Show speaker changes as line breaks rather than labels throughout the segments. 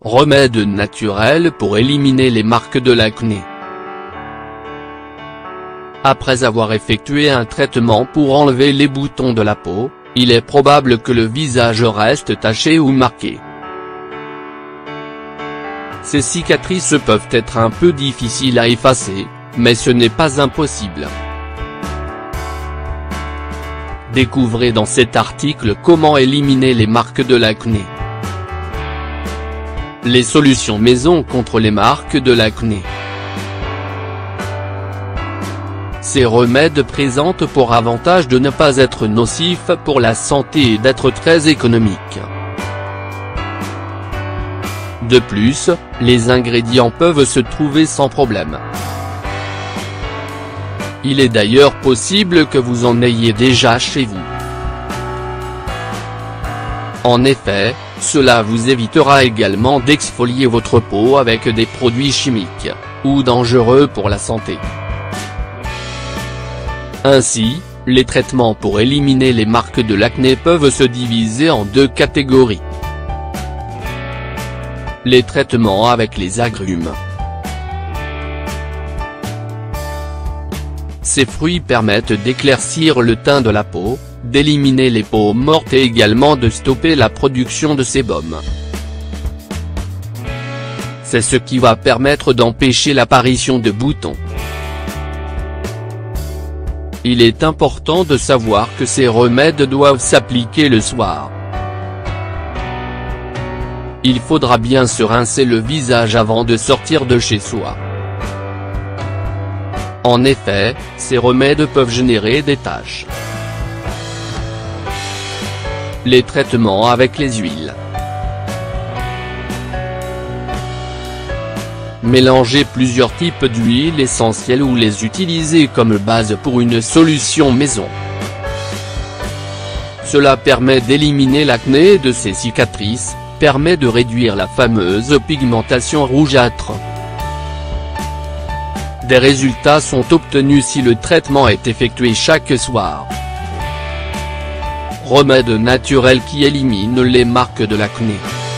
remède naturel pour éliminer les marques de l'acné. Après avoir effectué un traitement pour enlever les boutons de la peau, il est probable que le visage reste taché ou marqué. Ces cicatrices peuvent être un peu difficiles à effacer, mais ce n'est pas impossible. Découvrez dans cet article comment éliminer les marques de l'acné. Les solutions maison contre les marques de l'acné. Ces remèdes présentent pour avantage de ne pas être nocifs pour la santé et d'être très économiques. De plus, les ingrédients peuvent se trouver sans problème. Il est d'ailleurs possible que vous en ayez déjà chez vous. En effet, cela vous évitera également d'exfolier votre peau avec des produits chimiques, ou dangereux pour la santé. Ainsi, les traitements pour éliminer les marques de l'acné peuvent se diviser en deux catégories. Les traitements avec les agrumes. Ces fruits permettent d'éclaircir le teint de la peau, d'éliminer les peaux mortes et également de stopper la production de sébum. C'est ce qui va permettre d'empêcher l'apparition de boutons. Il est important de savoir que ces remèdes doivent s'appliquer le soir. Il faudra bien se rincer le visage avant de sortir de chez soi. En effet, ces remèdes peuvent générer des taches. Les traitements avec les huiles. Mélangez plusieurs types d'huiles essentielles ou les utilisez comme base pour une solution maison. Cela permet d'éliminer l'acné et de ses cicatrices, permet de réduire la fameuse pigmentation rougeâtre. Des résultats sont obtenus si le traitement est effectué chaque soir. Remède naturel qui élimine les marques de l'acné.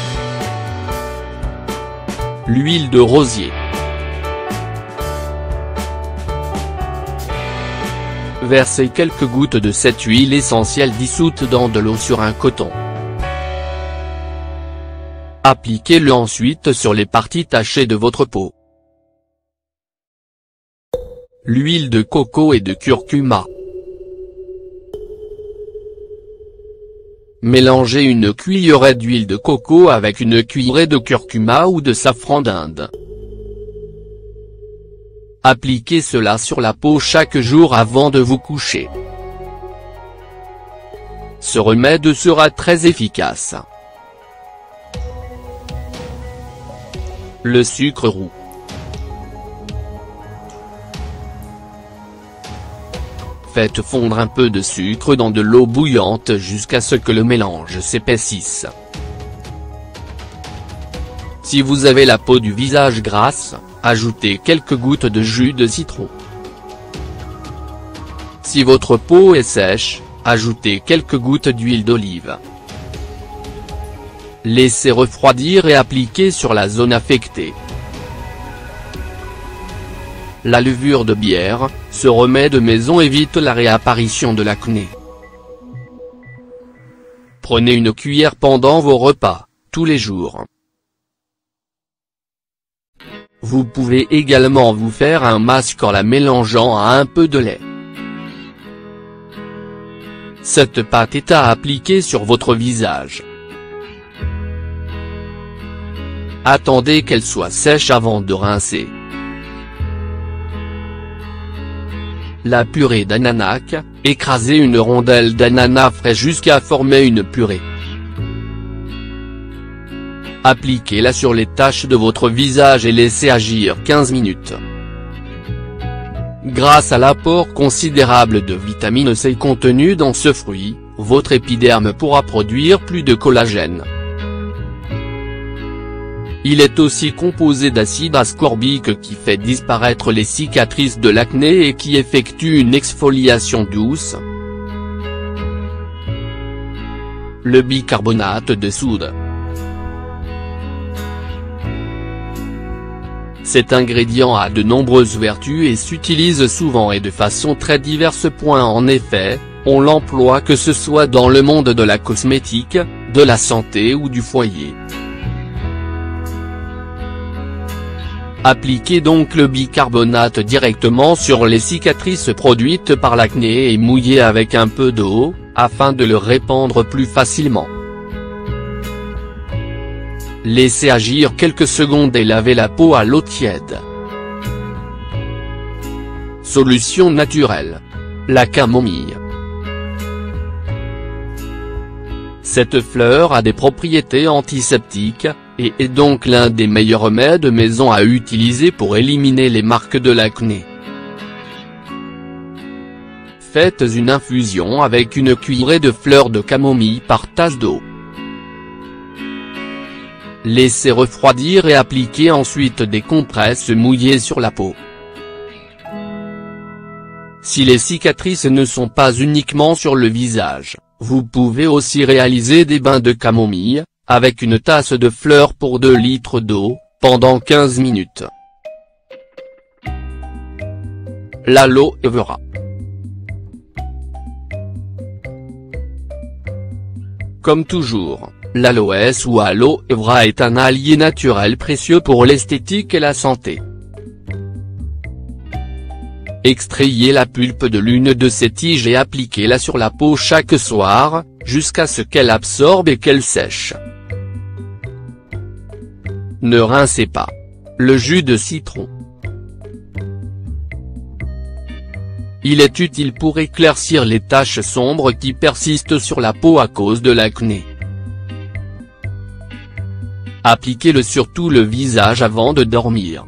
L'huile de rosier. Versez quelques gouttes de cette huile essentielle dissoute dans de l'eau sur un coton. Appliquez-le ensuite sur les parties tachées de votre peau. L'huile de coco et de curcuma. Mélangez une cuillerée d'huile de coco avec une cuillerée de curcuma ou de safran d'Inde. Appliquez cela sur la peau chaque jour avant de vous coucher. Ce remède sera très efficace. Le sucre roux. Faites fondre un peu de sucre dans de l'eau bouillante jusqu'à ce que le mélange s'épaississe. Si vous avez la peau du visage grasse, ajoutez quelques gouttes de jus de citron. Si votre peau est sèche, ajoutez quelques gouttes d'huile d'olive. Laissez refroidir et appliquez sur la zone affectée. La levure de bière, ce remède maison évite la réapparition de l'acné. Prenez une cuillère pendant vos repas, tous les jours. Vous pouvez également vous faire un masque en la mélangeant à un peu de lait. Cette pâte est à appliquer sur votre visage. Attendez qu'elle soit sèche avant de rincer. La purée d'ananas, écrasez une rondelle d'ananas frais jusqu'à former une purée. Appliquez-la sur les taches de votre visage et laissez agir 15 minutes. Grâce à l'apport considérable de vitamine C contenu dans ce fruit, votre épiderme pourra produire plus de collagène. Il est aussi composé d'acide ascorbique qui fait disparaître les cicatrices de l'acné et qui effectue une exfoliation douce. Le bicarbonate de soude. Cet ingrédient a de nombreuses vertus et s'utilise souvent et de façon très diverse. En effet, on l'emploie que ce soit dans le monde de la cosmétique, de la santé ou du foyer. Appliquez donc le bicarbonate directement sur les cicatrices produites par l'acné et mouillez avec un peu d'eau, afin de le répandre plus facilement. Laissez agir quelques secondes et lavez la peau à l'eau tiède. Solution naturelle. La camomille. Cette fleur a des propriétés antiseptiques, et est donc l'un des meilleurs remèdes maison à utiliser pour éliminer les marques de l'acné. Faites une infusion avec une cuillerée de fleurs de camomille par tasse d'eau. Laissez refroidir et appliquez ensuite des compresses mouillées sur la peau. Si les cicatrices ne sont pas uniquement sur le visage, vous pouvez aussi réaliser des bains de camomille, avec une tasse de fleurs pour 2 litres d'eau, pendant 15 minutes. L'aloe vera. Comme toujours, l'aloès ou aloe vera est un allié naturel précieux pour l'esthétique et la santé. Extrayez la pulpe de l'une de ces tiges et appliquez-la sur la peau chaque soir, jusqu'à ce qu'elle absorbe et qu'elle sèche. Ne rincez pas. Le jus de citron. Il est utile pour éclaircir les taches sombres qui persistent sur la peau à cause de l'acné. Appliquez-le sur tout le visage avant de dormir.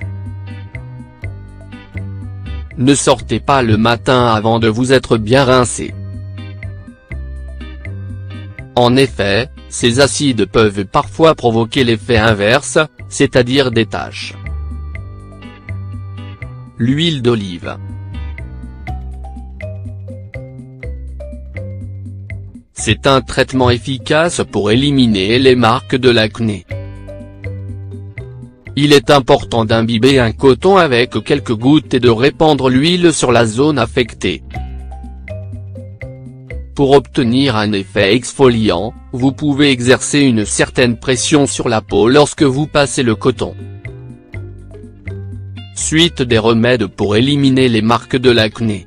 Ne sortez pas le matin avant de vous être bien rincé. En effet, ces acides peuvent parfois provoquer l'effet inverse, c'est-à-dire des taches. L'huile d'olive. C'est un traitement efficace pour éliminer les marques de l'acné. Il est important d'imbiber un coton avec quelques gouttes et de répandre l'huile sur la zone affectée. Pour obtenir un effet exfoliant, vous pouvez exercer une certaine pression sur la peau lorsque vous passez le coton. Suite des remèdes pour éliminer les marques de l'acné.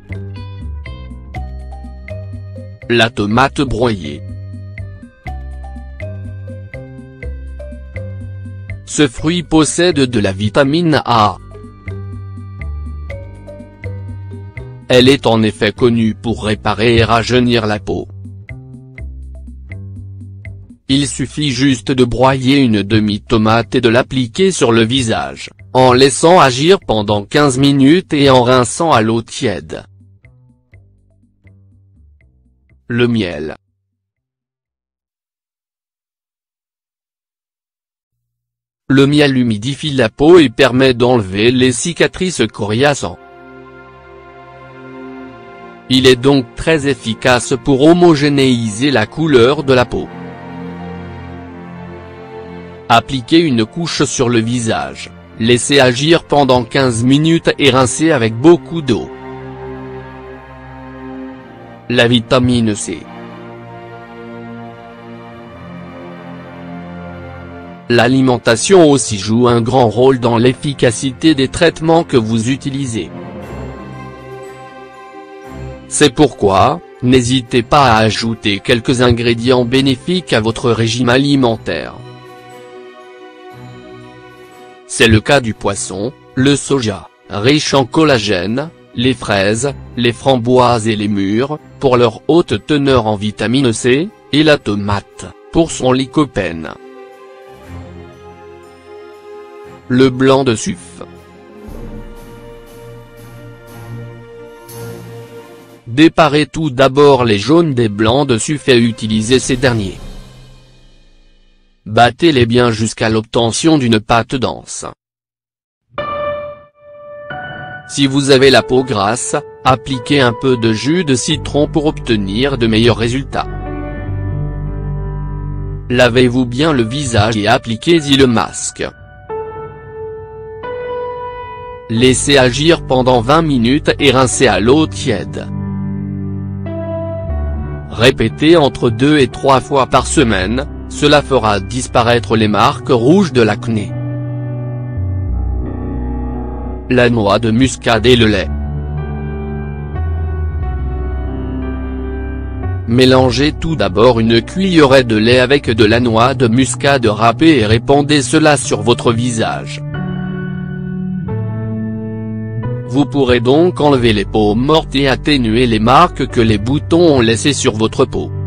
La tomate broyée. Ce fruit possède de la vitamine A. Elle est en effet connue pour réparer et rajeunir la peau. Il suffit juste de broyer une demi-tomate et de l'appliquer sur le visage, en laissant agir pendant 15 minutes et en rinçant à l'eau tiède. Le miel. Le miel humidifie la peau et permet d'enlever les cicatrices coriaces. Il est donc très efficace pour homogénéiser la couleur de la peau. Appliquez une couche sur le visage, laissez agir pendant 15 minutes et rincez avec beaucoup d'eau. La vitamine C. L'alimentation aussi joue un grand rôle dans l'efficacité des traitements que vous utilisez. C'est pourquoi, n'hésitez pas à ajouter quelques ingrédients bénéfiques à votre régime alimentaire. C'est le cas du poisson, le soja, riche en collagène, les fraises, les framboises et les mûres, pour leur haute teneur en vitamine C, et la tomate, pour son lycopène. Le blanc de suif. Déparez tout d'abord les jaunes des blancs de suif et utilisez ces derniers. Battez-les bien jusqu'à l'obtention d'une pâte dense. Si vous avez la peau grasse, appliquez un peu de jus de citron pour obtenir de meilleurs résultats. Lavez-vous bien le visage et appliquez-y le masque. Laissez agir pendant 20 minutes et rincez à l'eau tiède. Répétez entre 2 et 3 fois par semaine, cela fera disparaître les marques rouges de l'acné. La noix de muscade et le lait. Mélangez tout d'abord une cuillerée de lait avec de la noix de muscade râpée et répandez cela sur votre visage. Vous pourrez donc enlever les peaux mortes et atténuer les marques que les boutons ont laissées sur votre peau.